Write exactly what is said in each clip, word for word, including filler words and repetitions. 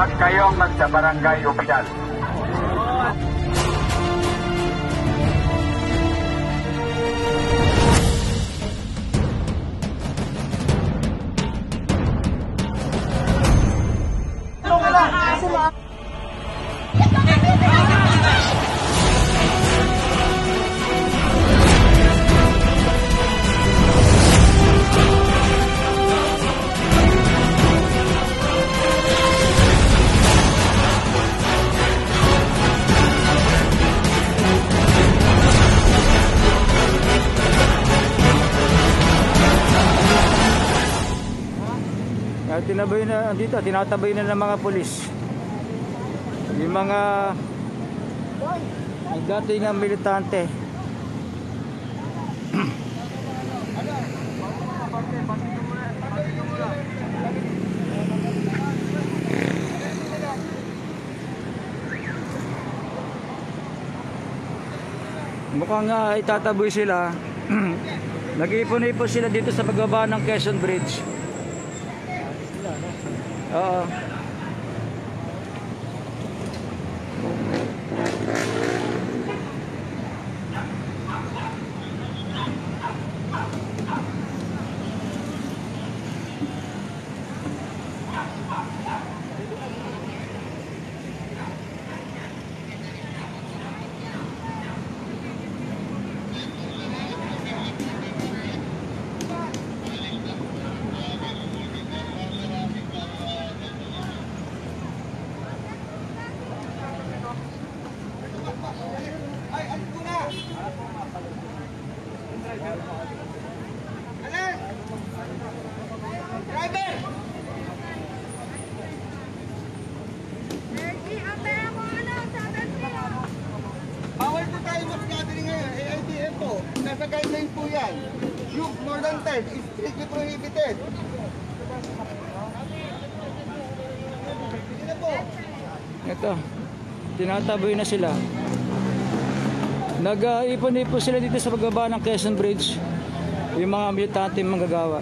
Huwag kayong magsa-barangay opisyal. Tinabay na dito, tinatabay na ng mga pulis yung mga ang dating ng militante. Mukhang uh, itataboy sila. Nag-iipon-ipon sila dito sa pagbaba ng Quezon Bridge. Oo. Nasa guideline po yan. Yung more than ten is strictly prohibited. Sige na po. Ito, tinataboy na sila. Nag-ipon-ipon sila dito sa pagbaba ng Quezon Bridge yung mga militante manggagawa.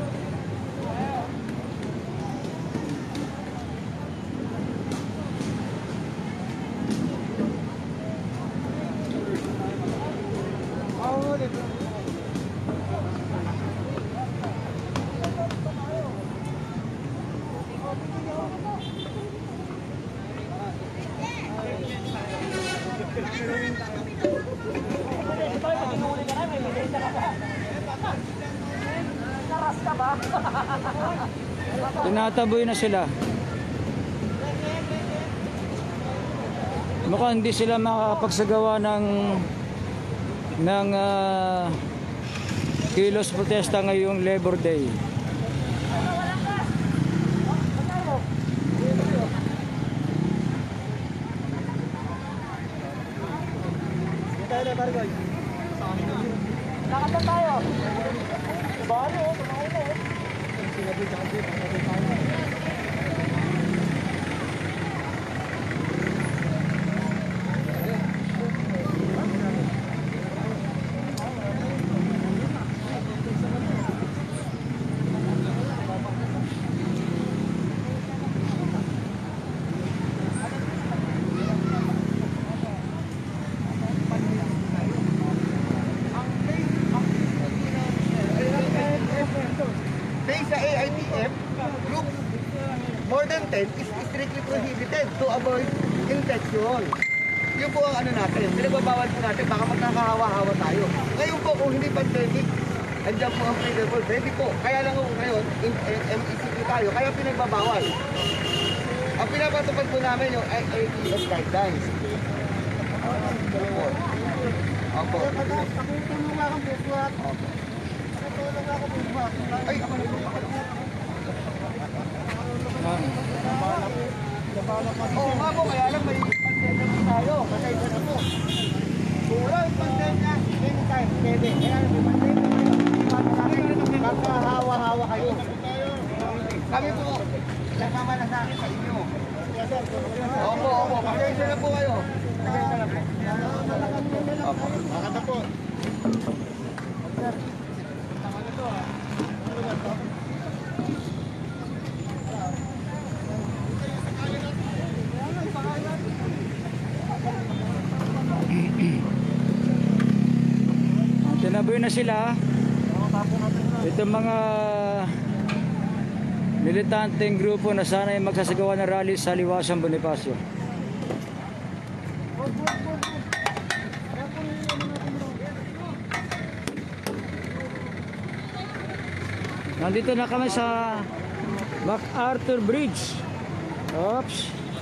Tinataboy na sila. Mukhang hindi sila makapagsagawa ng ng uh, kilos protesta ngayong Labor Day. Lakad na tayo. Balo, kumain na eh. Sa A I T F, group more than ten is strictly prohibited to avoid infection. Yun po ang ano natin, pinagbabawal po natin, baka magkakahawa-hawa tayo. Ngayon po, kung hindi pandemic, andyan po ang available, ready po. Kaya lang po ngayon, M E C Q tayo, kaya pinagbabawal. Ang pinapatupad po namin yung I A T F guidelines. Opo. Opo. Pakitulong nga kang bukwat. Opo. Pakitulong nga kang bukwat. Ay, ako na po. Oo nga po, kaya lang may pandemic tayo. Pasaysa na po. Kung wala yung pandemya, anytime, pwede. Kaya may pandemya, kakahawa-hawa kayo. Kami po, kasama na sa akin sa inyo. Opo, opo, pasaysa na po kayo. Pasaysa na po. Opo, makata po. tinaboy na sila. Itong mga militanteng grupo na sana ay magsasagawa ng rally sa Liwasan Bonifacio. Nandito na kami sa MacArthur Bridge. Oops.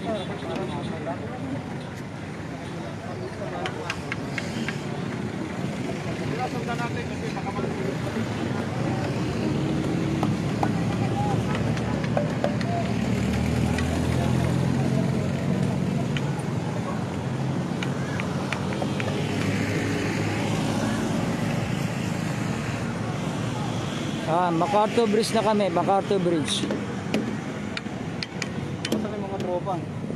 Ah, MacArthur Bridge na kami, MacArthur Bridge. Saan yung mga tropa?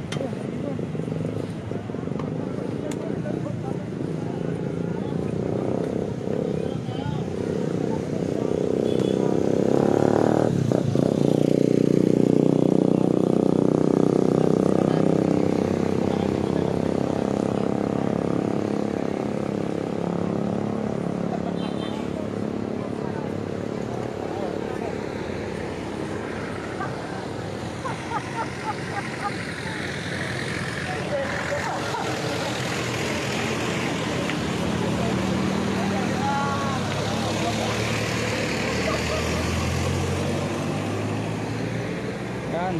Yan.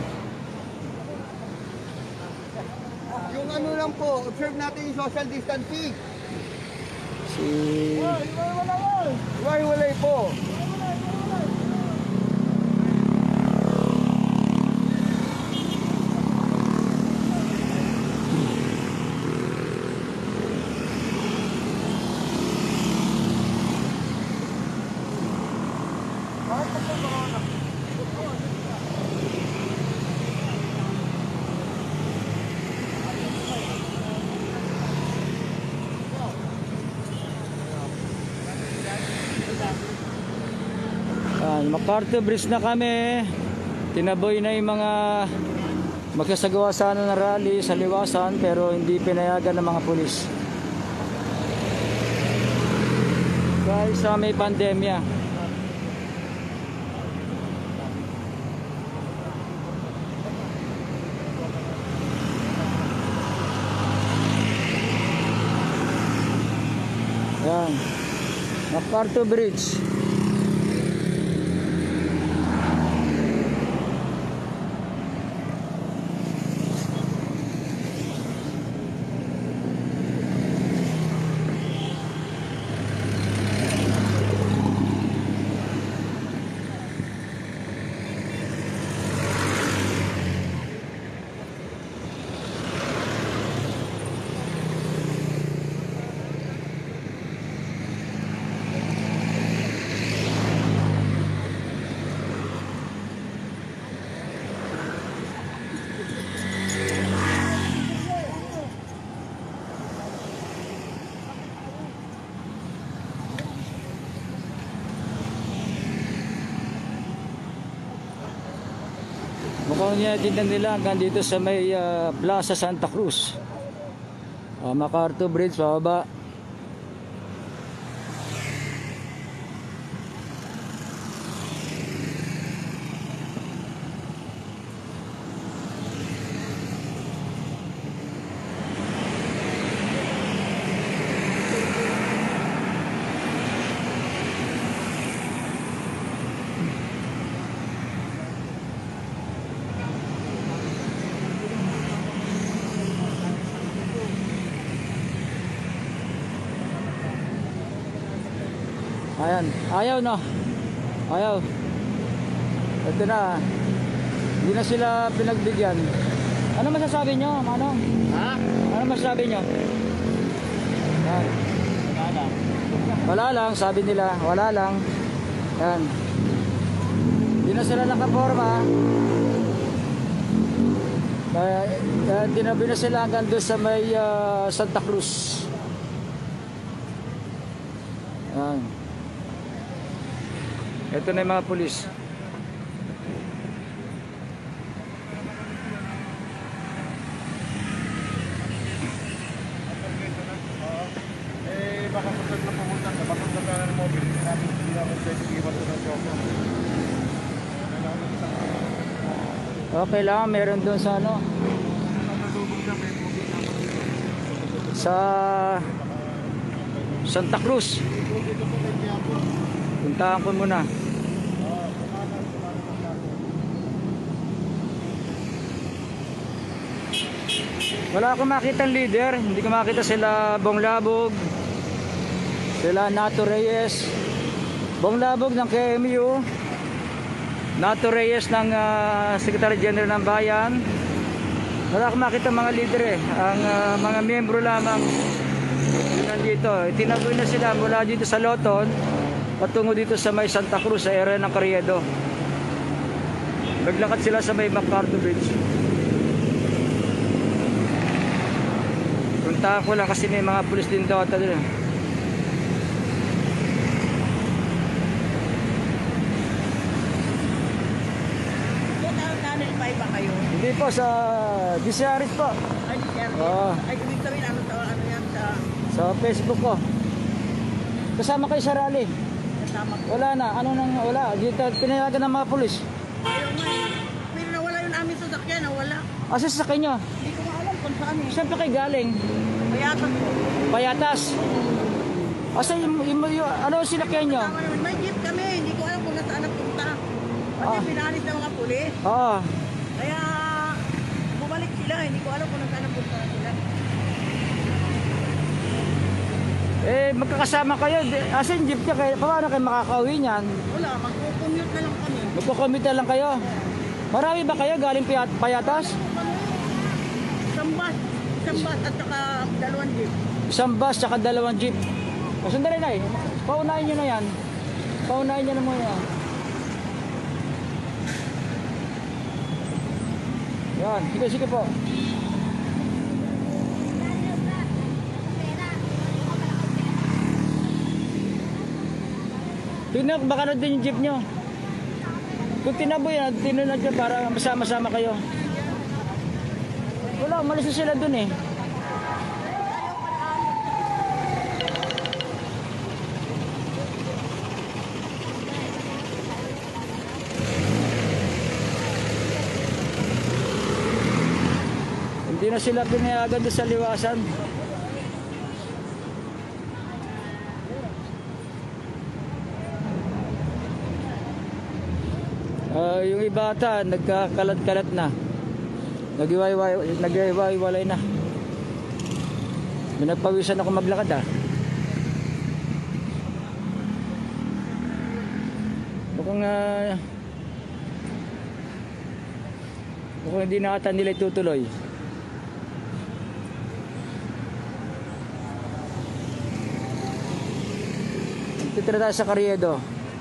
Yung ano lang po, observe natin yung social distancing. Si Hiwalay po. Yan, MacArthur Bridge na kami. Tinaboy na yung mga magsasagawa sana ng rally sa Liwasan pero hindi pinayagan ng mga pulis. Dahil sa may pandemya. Yan. MacArthur Bridge. Mukhang niyatindan nila hanggang dito sa may uh, Plaza Santa Cruz. uh, MacArthur Bridge, pababa. Ayan, ayaw no. Ayaw. Ito na. Hindi na sila pinagbigyan. Ano masasabi nyo, Manong? Ha? Ano masasabi nyo? Yan. Wala lang. Wala lang, sabi nila. Wala lang. Yan. Hindi na sila nakaporma. Kaya, kaya tinabi na sila hanggang doon sa may uh, Santa Cruz. Yan. Ito na yung mga pulis. Eh, baka sa na pumunta, baka sa Okay lang, meron doon sa ano. Sa Santa Cruz. Puntahan ko muna. Wala akong makita ng leader. Hindi ko makita sila Bong Labog, sila Nato Reyes. Bong Labog ng K M U, Nato Reyes ng uh, Secretary General ng Bayan. Wala akong makita mga leader eh. Ang uh, mga miyembro lamang nandito. Tinaboy na sila mula dito sa Loton patungo dito sa may Santa Cruz sa area ng Carriedo. Naglakad sila sa may MacArthur Bridge. Puntahan ko lang kasi may mga pulis din daw ata doon. Channel five ba kayo? Hindi po, sa Disyaris po. Ay, sir. Oo. Ay, ibig sabihin, ano, sa, ano yan, sa Sa Facebook ko. Kasama kayo sa rally. kasama ko. Wala na. Ano nang wala? Dito pinayagan ng mga pulis. Ayaw nga eh. Pero nawala yung aming sasakyan, nawala. Asa sa kanya? Hindi ko maalam kung saan eh. Saan pa kayo galing? Mayakan ko. Payatas. Asa yung, yung, yung ano sinakyan nyo? Tama naman, may jeep kami. Hindi ko alam kung nasaan napunta. Kasi Ah. pinalis ng mga pulis. Oo. Kaya bumalik sila. Hindi ko alam kung nasaan napunta sila. Eh, magkakasama kayo. Di- Asa yung jeep nyo? Kaya, paano kayo makakauwi niyan? Wala, mag-commute na lang kami. Magkukomite lang kayo. Marami ba kayo galing payat payatas? Isang bus. Isang bus at saka dalawang jeep. Isang bus tsaka dalawang jeep. O, sandali na eh. Paunahin nyo na yan. Paunahin nyo na muna yan. Yan. Sige, sige po. Tingnan, baka na din yung jeep nyo. Kung tinaboy yan, tinunod nyo para masama-sama kayo. Wala, umalis na sila dun eh. Hindi na sila pinayagan doon sa liwasan. Uh, yung iba ata, nagkakalat-kalat na. Nag-iway-walay na. Minagpawisan ako maglakad ah. Mukhang uh, mukhang hindi na ata nila itutuloy. Titira tayo sa Carriedo.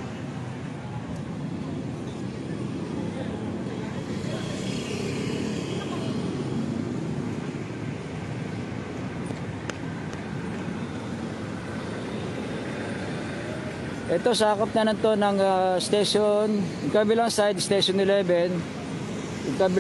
Ito, sakop na nito ng uh, station, yung kabilang side, station eleven. Yung kabilang